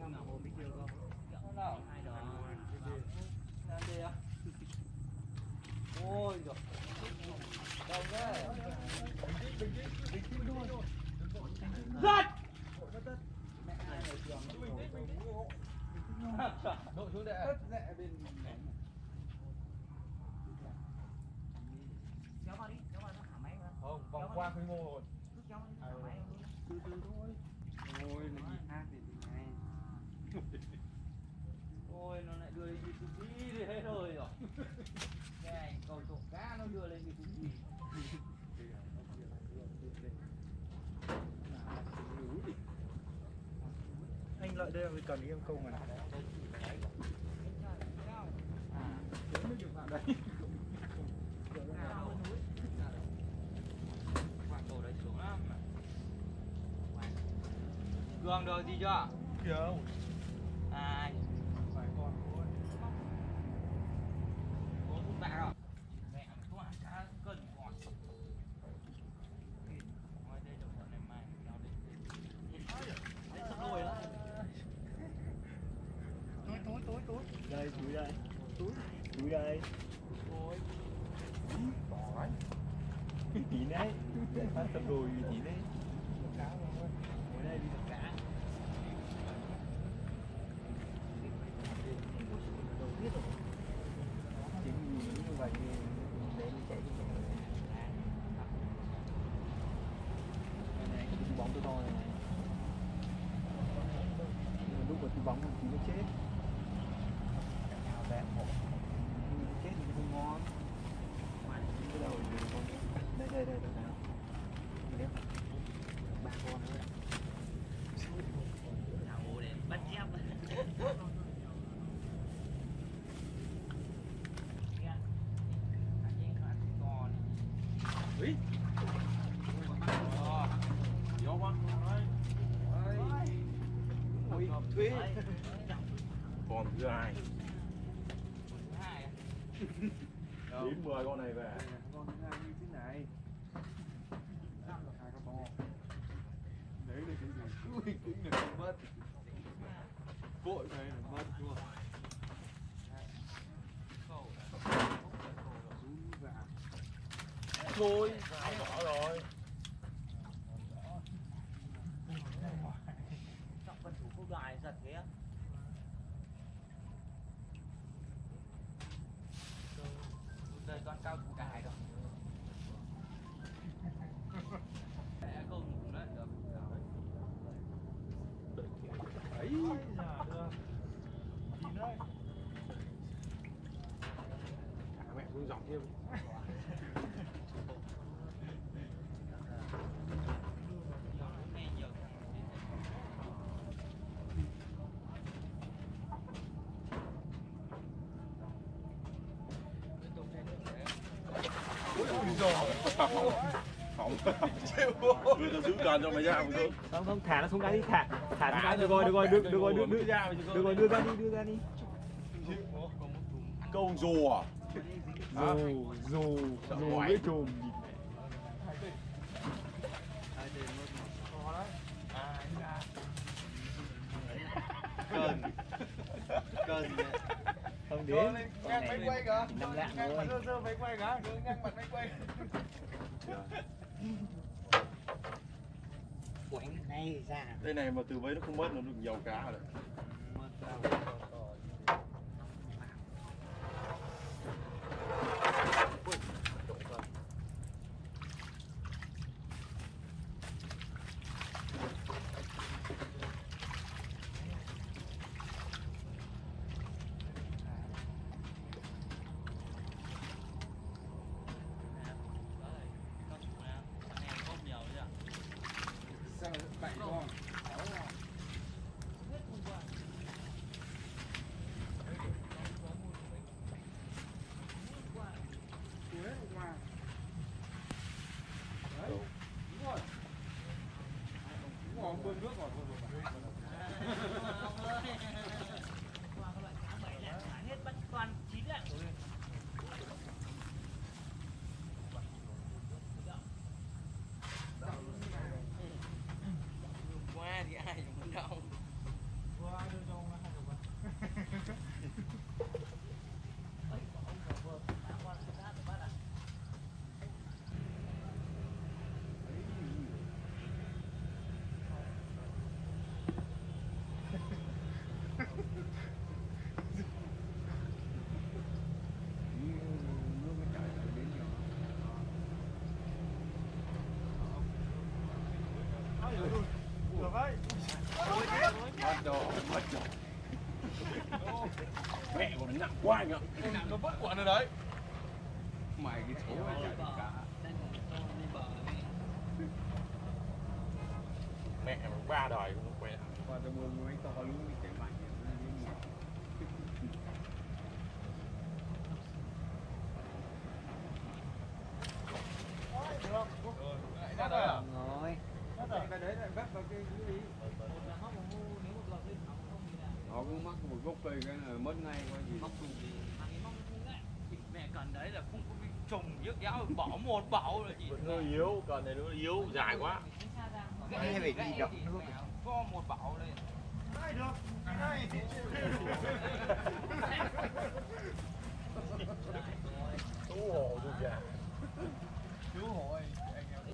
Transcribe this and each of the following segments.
nào hôm biết chưa không? Nào. Hai đó. Làm gì à? Ôi giời. Đâu thế? Giật. Đội xuống đệ. Kéo vào đi, kéo vào nó thả máy vào. Không, vòng qua quy mô rồi. Cứ kéo vào nó thả máy vào luôn. Từ từ thôi. Ôi là gì khác thì này. Ôi nó lại đưa lên YouTube đi hết rồi rồi. Cái cầu trộm cá nó đưa lên YouTube. Anh lợi đây cần đi em công này. Nó dừng vào đây. Quạt đồ đấy xuống lắm. Cường được gì chưa? Kìa. Ai? Vài con thôi. Có thuốc bạc không? Mẹ nó ăn cá cân còn. Nói đây đồng bọn này mai kéo đi. Đấy sắp đôi đó. Túi. Đây, túi đây. Túi đây. Ôi. Bỏ đấy. Tí đấy. Phát tập đồ tí đấy. Cá rồi. Ngồi đây đi tập cá. Chính vì như vậy thì để đi chạy này cái túi bóng to to này. Nhưng mà lúc mà túi bóng thì nó chết. Nào bé một. Chết thì nó không ngon. Cái đầu thì con. Đây nào. Đấy. Ba con nữa. Thảo để bắt chép. Úi. Vô con. Ôi, thuê. Còn thứ hai. Đến 10 con này về. Con thứ hai như thế này. Hai con to. Đấy là cái gì? Ui, cái này nó mất. Cội này nó mất luôn. Thôi, bỏ rồi. Trọng phân thủ câu đoài giật thế á. Đây con cao thủ cài rồi. Mẹ không cũng đấy được. Ấy già đưa. Nhìn đấy. Mẹ cũng dòng thêm. Nghe nhiều. Ôi giời. Hỏng. Đưa tao giữ cần cho mày ra một chút. Không, thả nó xuống cái đi, thả xuống cái, được rồi, đưa ra đi. Câu rùa. Rù cái chùm. Cơn. Không đến. Ngang máy quay kìa. Nằm lạng Ngang rồi. mặt sơ máy quay kìa. Ngang mặt máy quay. Quánh này ra. Đây này mà từ bấy nó không mất nó được nhiều cá rồi. Sao lại bảy con? Đúng bơm nước vào thôi rồi. Qua các loại cá 7 lạng thả hết bắt con 9 lạng rồi. Qua thì ai cũng đâu. Qua Mẹ của nó nặng quá anh ạ. Nặng nó vất quả nữa đấy. Mày cái số này chả cả. Mẹ mà 3 đời cũng quay lại. Qua tôi mua mấy to luôn đi chạy mạnh. Ra đây à? Rồi. Cái đấy là vắt vào cái gì? Nó cũng mắc một gốc cây cái là mất ngay coi gì. Mẹ cần đấy là không có bị trùng nhức giáo bỏ một bảo là gì. Nó yếu, cần này nó yếu dài quá. Cái này phải đi động nước. Có một bảo lên. Ai được? Ai thì Chú hộ chú già. chú hội anh em.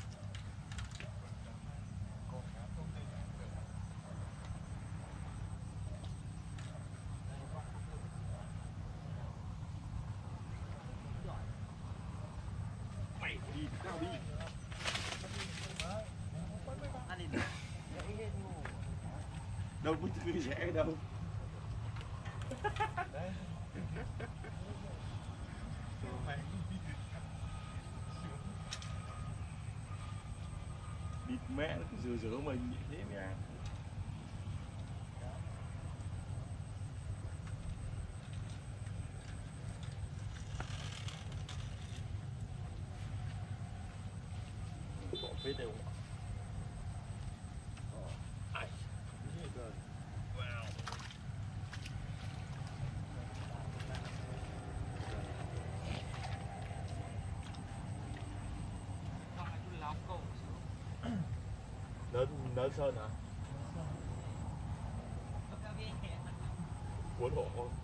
Mày đi tao đi. Đâu có cứ rẻ đâu. Địt mẹ nó cứ rửa mình như thế nha. Bỏ phết đây không ạ? Ai? Wow. Nớn sơn hả? Cuốn hộ không?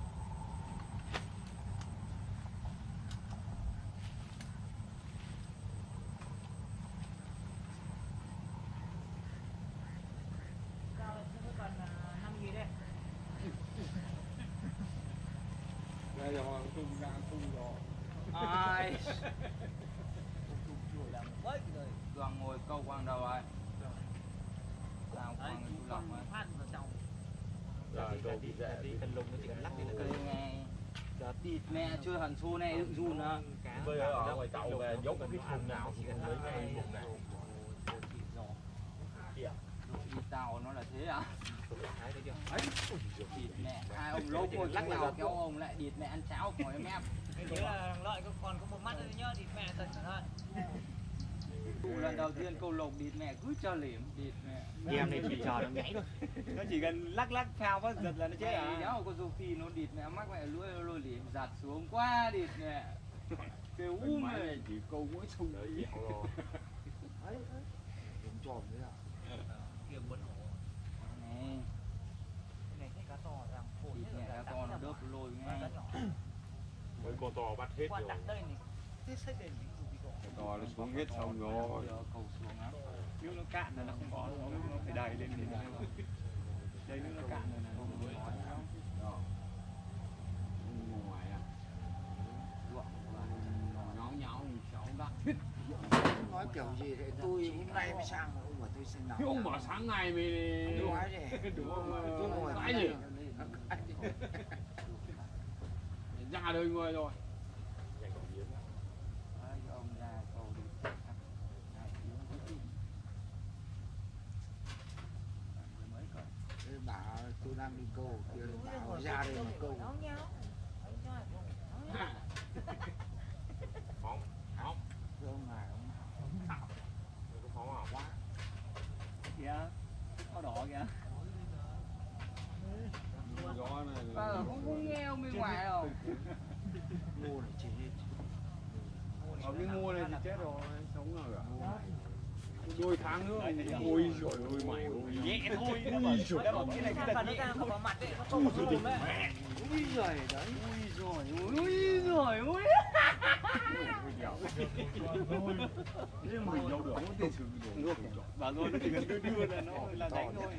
Đây là hoàng cung ra cung rồi. Ai đoàn ngồi câu quang đầu ai nào quang chú lọc ấy Rồi câu bị rẻ đi cân lông nó chỉ cần lắc đi là cây cân. nghe thịt mẹ chưa hẳn xô này đừng run á. Bây giờ ở ngoài tàu về dốc cái thùng nào chỉ cần lấy ngay vùng này. Thịt tàu nó là thế à? Thịt mẹ hai ông lốp một lắc nào kéo ông lại địt mẹ ăn cháo khỏi mép. Thế là lợi còn có một mắt thôi nhá, thì mẹ thật cẩn thận. Lần đầu tiên câu lộc địt mẹ cứ cho liềm địt mẹ. Em này chỉ chờ nó nhảy thôi. Nó chỉ cần lắc lắc phao phát giật là nó chết à. Nếu có Sophie nó địt mẹ mắc mẹ lôi liềm giặt xuống quá địt mẹ. Kêu này chỉ câu mỗi sông đấy dẻo rồi. Đấy. Đúng tròn đấy à. Kia muốn hổ. này Cái này cái cá to rằng phổi địt mẹ cá to nó đớp lôi ngay. Mấy con to bắt hết Quan rồi. đặt đây này. Thế xây đền những gì có. To nó xuống hết xong rồi. Cầu xuống á. Nếu nó cạn là nó không có nữa, nó phải đầy lên để đây nếu nó cạn rồi là nó không có nữa. Ngoài à. Nháo nháo cháu đắt. Nói kiểu gì thế tôi hôm nay mới sang mà ông bảo tôi sinh nào. Ông bảo sáng ngày mày Đúng nói gì. đúng không? Tôi ngồi Cái gì? Ra đời người rồi. Ông ra cầu đi. Thế bảo tôi đang đi câu kia bảo ra đây mà câu. Nó nhau. Phóng, phóng. Thưa ông ngài ông Có phóng à? Quá. Kìa, áo đỏ kìa. Gió này Không có nghe ông bên ngoài đâu. ngô này chết hết. ở cái ngô này thì chết rồi, sống rồi cả. Đôi tháng nữa ôi giời ơi mày ơi. Nhẹ thôi. Ui giời Đã bảo cái này cái Và nó nhẹ ra thôi. vào mặt đấy, nó không có lùm đấy. Ui giời đấy. Ui giời ơi. Nhưng mình đâu được. Ngược. Bảo rồi nó chỉ cần đưa là nó là đánh thôi.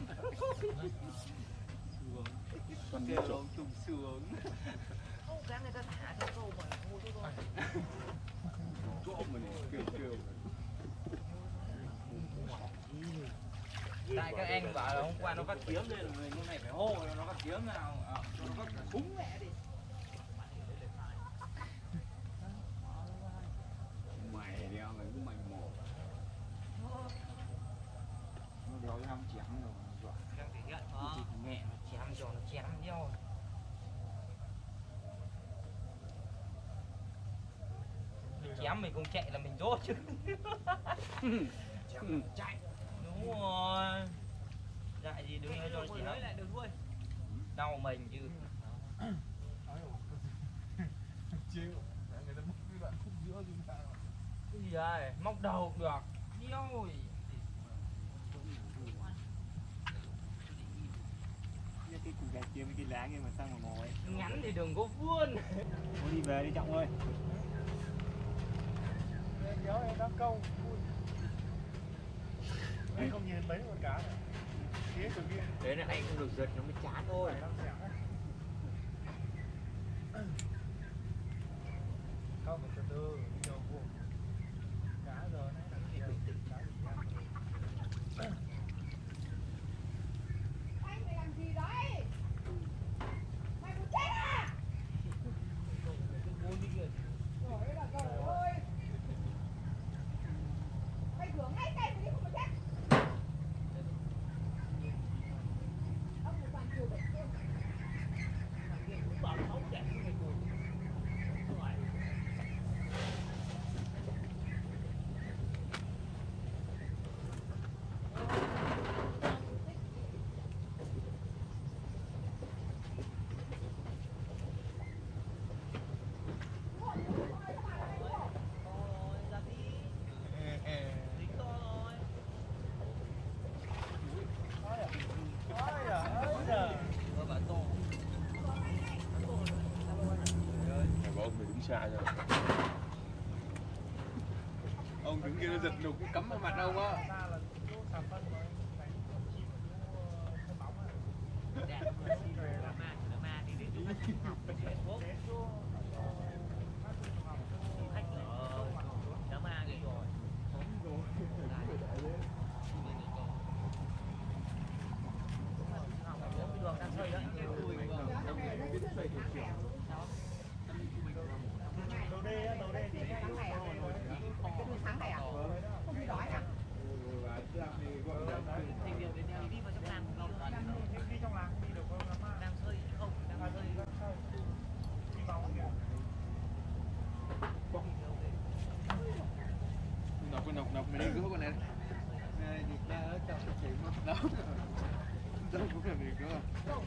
Còn Kêu ông trùng sướng. Không, cái người ta thả cho câu mà mua cho thôi. chỗ mình kêu kêu. Tại các anh bảo là hôm qua nó bắt kiếm nên là hôm nay phải hô nó bắt kiếm nào, nó bắt cả súng mẹ đi. Mày đeo mày cũng mày mồ. Nó đéo ham chém rồi. Đang thể hiện Chỉ mẹ nó chém cho nó chém nhau. Mình chém mình không chạy là mình dốt chứ. Chém chạy. Đúng rồi. Dạy gì đứng cho nó chém lại được thôi. Đau mình chứ. Chịu. Người ta móc cái đoạn khúc giữa chúng ta. Cái gì đây? Móc đầu cũng được. Điêu rồi. Cái củ gạch kia với cái lá kia mà sao mà ngồi. Ngắn thì đừng có vươn. Thôi đi về đi Trọng ơi. Kéo em đang câu. Anh không nhìn mấy con cá này. Phía từ kia. Đấy là anh không được giật nó mới chán thôi. Không, từ từ, đi đầu vuông. Cá giờ này là cái gì? Cá gì ăn? Anh mày làm gì đấy? Mày muốn chết à? Trời ơi là trời ơi. Mày rửa ngay tay mày đi không mà chết. Ông một bàn chiều bệnh em. Của ông phải đứng xa rồi. Ông đứng kia nó giật nục cắm vào mặt ông á. Tháng này à? Không bị đói à? đi vào trong làng đi trong làng đi được không? Đang hơi không, đang hơi đi vào kìa. Nọc mày đi cứu con này. Này thì ta ở trong cái chuyện mất đâu. Đâu cũng là việc đó.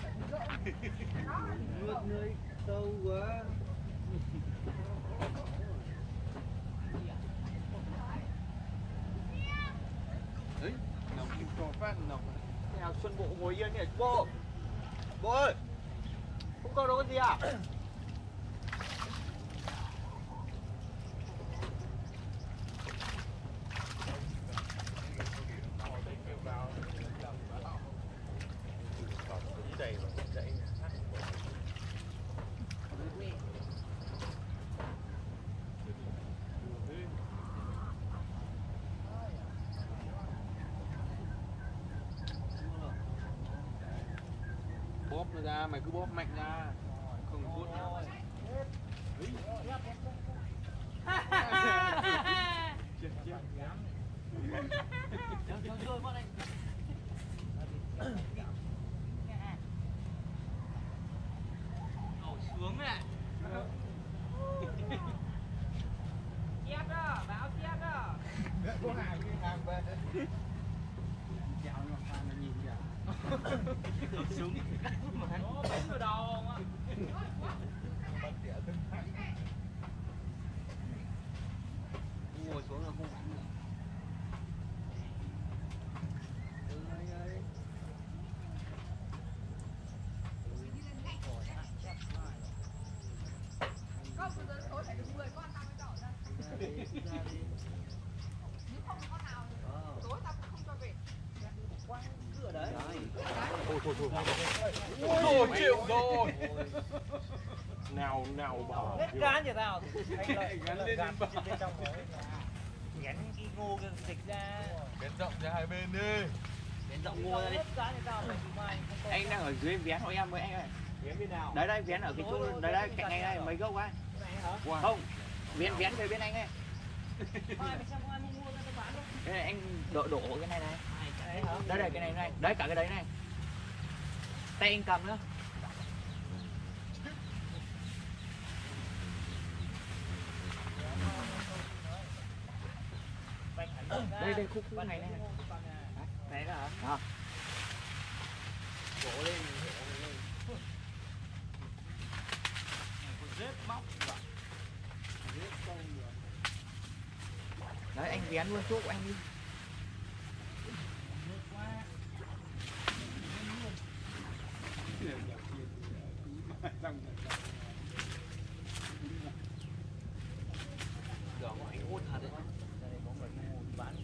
Nước nơi sâu quá. Đấy, nọc kim trò phát nọc. Nào Xuân Bộ ngồi yên nhỉ Bộ. Bộ ơi. Không có đâu có gì à? Bóp nó ra, mày cứ bóp mạnh ra. Không vuốt nữa. Nổ xuống này. Chép đó, báo chép đó. Có hàng đi hàng về. Chào nó phan nó nhìn kìa. Súng. Nó bắn vào đầu không á. Ngồi xuống là không bắn nữa. Không, từ từ tối phải được 10 con tao mới đỏ ra. Nếu không có con nào tối tao cũng không cho về. Cửa đấy. Thôi chịu rồi. Nào bảo. Hết gán vậy tao. Gắn lên Gán bên bên trong đấy. Nhắn cái ngô cái dịch ra. Biến rộng ra hai bên đi. Đến rộng mua ra đi. Anh đang ở dưới vén hộ em với anh ơi. Vén bên nào? Đấy đây vén ở cái chỗ đấy đây cạnh anh đây mấy gốc ấy. Không, vén về bên anh ấy. Đây này, anh đổ cái này này. Đây đây cái này này, đấy cả cái đấy này. Tay anh cầm nữa. Đây khúc này này. Này đó hả? À. Đổ lên. Đấy anh vén luôn thuốc của anh đi. Giờ của anh hút thật đấy. Đây có người bán.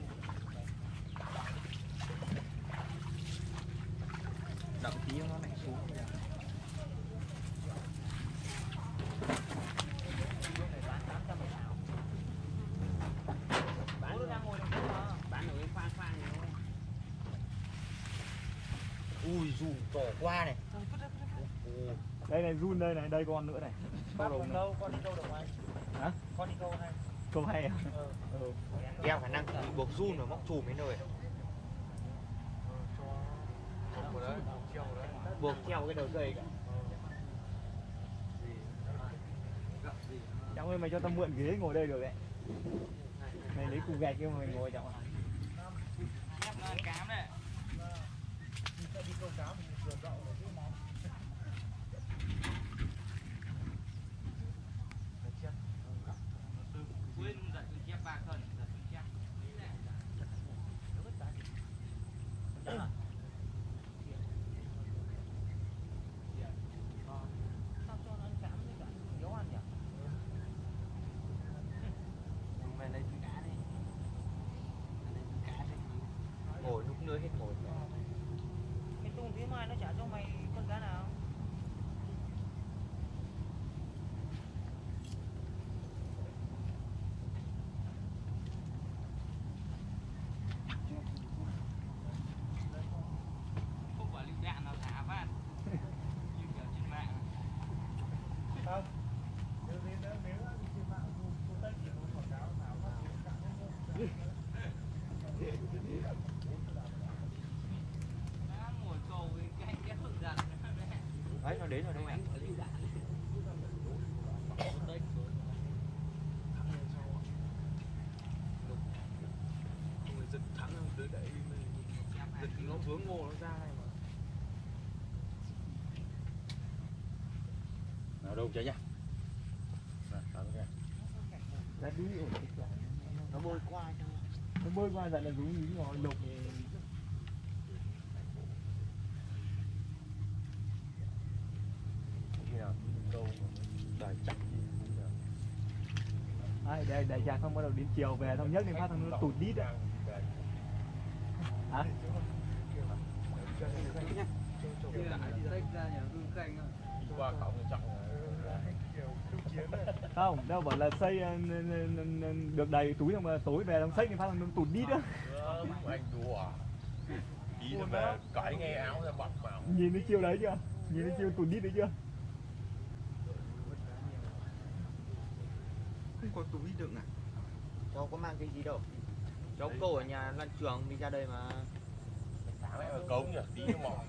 Đậm tí nó lại xuống. Ui dù tổ qua này. Đây này run đây này, đây con nữa này. Đâu, con đi câu được không? Hả? Con đi câu hay. Câu hay à? Ừ. Em khả năng bị buộc run và móc chùm đến nơi. Buộc theo cái đầu dây cả. Cháu ơi mày cho tao mượn ghế ngồi đây được đấy. Mày lấy cục gạch kia mà mày ngồi cháu. Cám đấy. Đi câu cá mình vừa rậu rồi chứ mà. Quên giật cái chép bạc thôi, giật cái chép. Sao cho nó ăn cám với cả yếu ăn nhỉ? Mày lấy cái cá đi. Lấy cái cá đi. Ngồi lúc nữa hết ngồi. Mày tung thế mai nó trả cho mày con cá nào? Không phải lựu đạn nào thả phát. Như kiểu trên mạng. Không. Nếu trên mạng cô tất chỉ có quảng cáo thảo phát cả Ngồi cầu với cái hực giật. Đấy nó đến rồi đây anh. Giật thắng từ đấy giật nó vướng ngô nó ra này mà. Nào đâu chạy nhá. Ra đi ổn định. Nó bơi qua cho. Nó bơi qua dặn là rú ní ngồi lục. Đài chặt Đây đại trà xong bắt đầu đến chiều về xong nhấc lên phát thằng nó tụt đít đấy. Hả? qua cổng trọng Không, đâu bảo là xây được đầy túi xong mà tối về xong xách lên phát thằng nó tụt đít á. anh đùa đi mà cởi nghe áo ra bật vào. Nhìn thấy chiều đấy chưa? Nhìn thấy chiều tụt đít đấy chưa? Không có túi đựng à? Cháu có mang cái gì đâu. Cháu câu ở nhà lăn trường đi ra đây mà. Thả mẹ vào cống nhỉ, tí nó mỏng.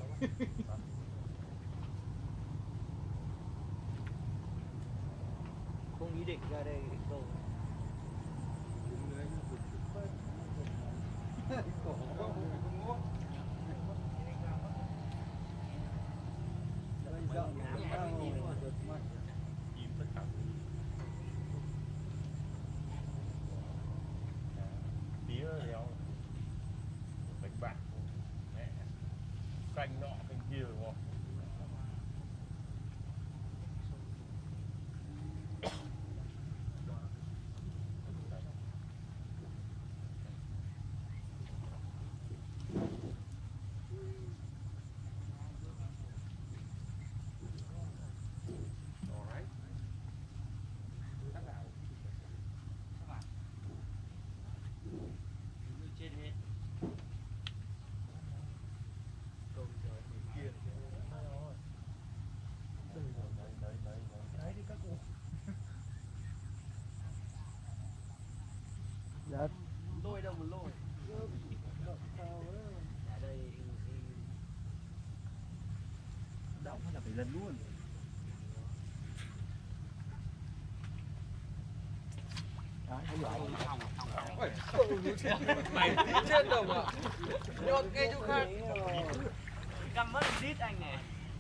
Không ý định ra đây để câu. Chim tất cả. Tía đéo. Đánh bạc. Mẹ. Canh nọ canh kia đúng không? động hay là phải dần luôn. Đó, thấy giỏi. Mày tí chết đồng ạ. Nhột ngay chỗ khác. Cầm mất đít anh này.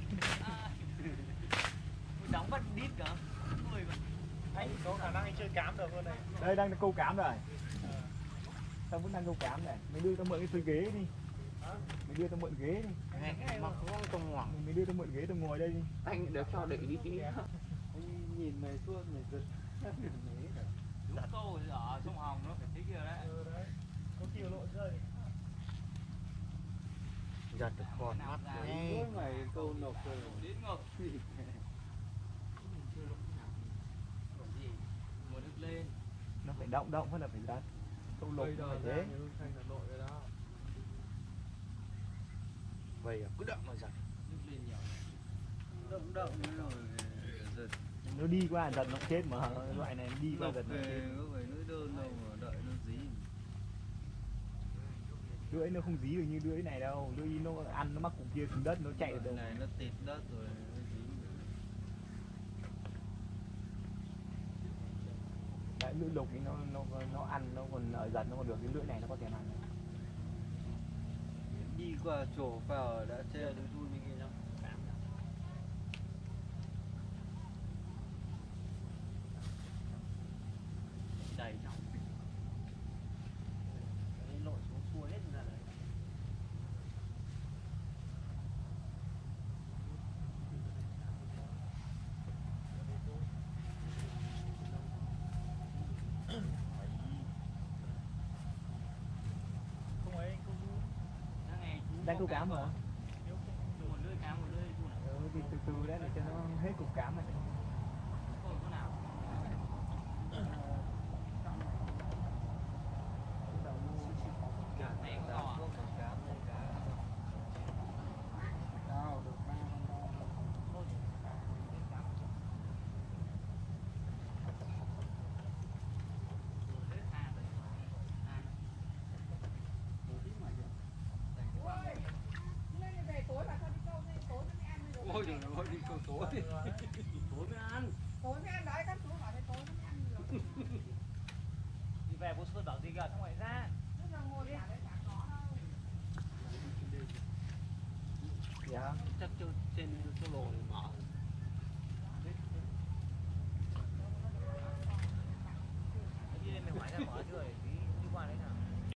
Đóng mất đít cả. Anh có khả năng anh chơi cám được luôn này. Đây đang câu cám rồi. Tao vẫn đang câu cám này. Mày đưa tao mượn cái ghế đi. Mày đưa tao mượn ghế đi. Mà không tao ngoằng. Mày đưa tao mượn ghế tao ngồi đây đi. Anh được cho để đi tí. Anh nhìn mày suốt mày giật. Đúng câu ở sông Hồng nó phải thế kia đấy. Đấy. Có chiều lộ rơi. Giật được con mắt đấy. Mày câu nộp rồi. Đến ngược. Mùa nước lên. Nó phải động hay là phải giật. Câu lục nó phải thế. Vậy cứ đậm mà giật. Nước lên nhiều. Động rồi giật. Nó đi qua giật nó chết mà loại này nó đi qua giật nó chết. Có phải lưỡi đơn đâu mà đợi nó dí. Lưỡi nó không dí được như lưỡi này đâu, lưỡi nó ăn nó mắc cục kia xuống đất nó chạy được đâu. Này nó tịt đất rồi nó dí. Đấy, lưỡi lục thì nó ăn nó còn ở giật nó còn được, cái lưỡi này nó có thể ăn. Đi qua chỗ vào đã chết được vui mình nghe không? Đầy trong. Cái lội xuống xuôi hết ra đấy. Không ấy, không Đang câu cám mà. Một lưỡi cá một lưỡi thu nào. Thì từ từ đấy để cho nó hết cục cám này. Không có nào. Cả này to à? Cao được 3 Ôi, lên này về tối bà cho đi câu đi, tối mới ăn được. Ôi trời ơi, đi câu tối. Tối mới ăn. Tối mới ăn đấy, các chú bảo đây tối mới ăn được. Đi về bố Sơn bảo gì cả, xong lại ra. Lúc nào ngồi đi, đấy chả có đâu. Dạ. Chắc trên chỗ lồ này mở. Đi lên mày hỏi ra mở chưa?